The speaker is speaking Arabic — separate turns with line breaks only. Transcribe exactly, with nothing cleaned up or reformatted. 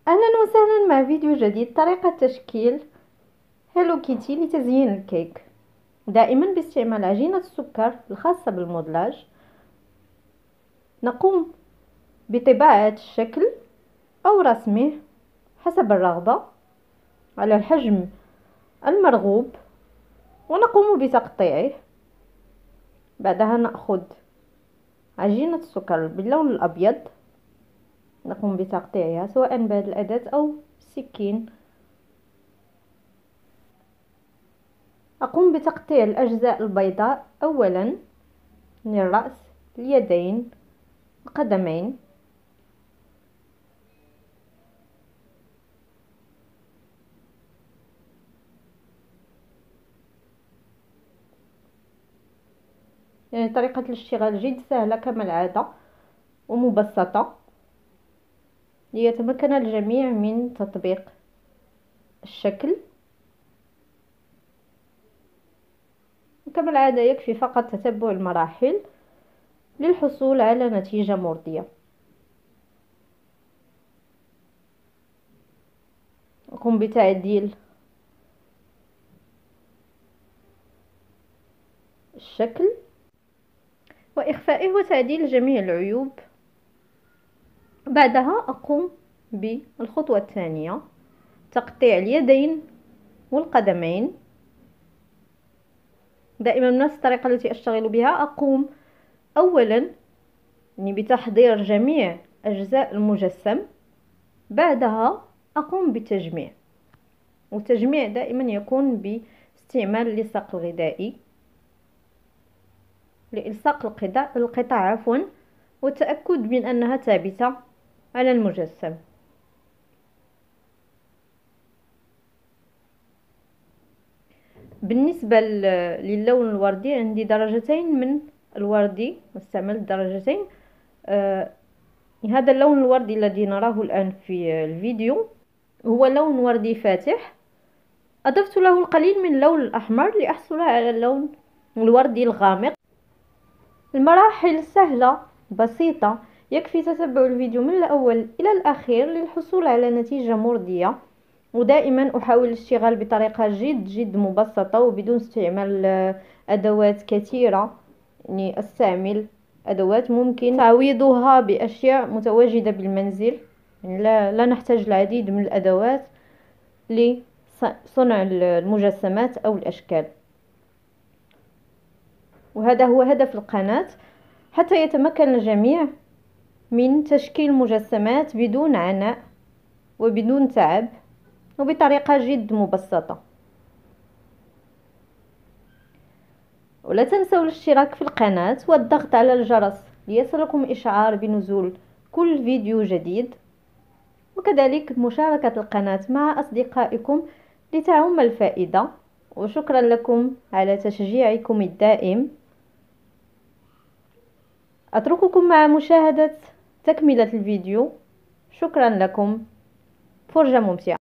اهلا وسهلا مع فيديو جديد. طريقة تشكيل هيلو كيتي لتزيين الكيك، دائما باستعمال عجينة السكر الخاصة بالمودلاج. نقوم بطباعة الشكل او رسمه حسب الرغبة على الحجم المرغوب، ونقوم بتقطيعه. بعدها نأخذ عجينة السكر باللون الأبيض، نقوم بتقطيعها سواء بهذه الأداة أو السكين. أقوم بتقطيع الأجزاء البيضاء أولا من الرأس، اليدين، القدمين. يعني طريقة الاشتغال جد سهلة كما العادة ومبسطة، ليتمكن الجميع من تطبيق الشكل. كما العادة يكفي فقط تتبع المراحل للحصول على نتيجة مرضية. أقوم بتعديل الشكل وإخفائه وتعديل جميع العيوب. بعدها أقوم بالخطوة الثانية، تقطيع اليدين والقدمين. دائما بنفس الطريقة التي أشتغل بها. أقوم أولا يعني بتحضير جميع أجزاء المجسم، بعدها أقوم بالتجميع. والتجميع دائما يكون باستعمال اللصاق الغذائي لإلصاق القطع القطع عفوا والتأكد من أنها ثابتة على المجسم. بالنسبة للون الوردي عندي درجتين من الوردي، استعملت درجتين. آه هذا اللون الوردي الذي نراه الآن في الفيديو هو لون وردي فاتح، أضفت له القليل من اللون الأحمر لأحصل على اللون الوردي الغامق. المراحل سهلة بسيطة، يكفي تتبع الفيديو من الأول إلى الأخير للحصول على نتيجة مرضية. ودائما أحاول الاشتغال بطريقة جد جد مبسطة وبدون استعمال أدوات كثيرة. يعني أستعمل أدوات ممكن تعويضها بأشياء متواجدة بالمنزل، يعني لا, لا نحتاج العديد من الأدوات لصنع المجسمات أو الأشكال. وهذا هو هدف القناة، حتى يتمكن الجميع من تشكيل مجسمات بدون عناء وبدون تعب وبطريقة جد مبسطة. ولا تنسوا الاشتراك في القناة والضغط على الجرس ليصلكم إشعار بنزول كل فيديو جديد، وكذلك مشاركة القناة مع أصدقائكم لتعم الفائدة. وشكرا لكم على تشجيعكم الدائم. أترككم مع مشاهدة تكملة الفيديو. شكرا لكم، فرجة ممتعة.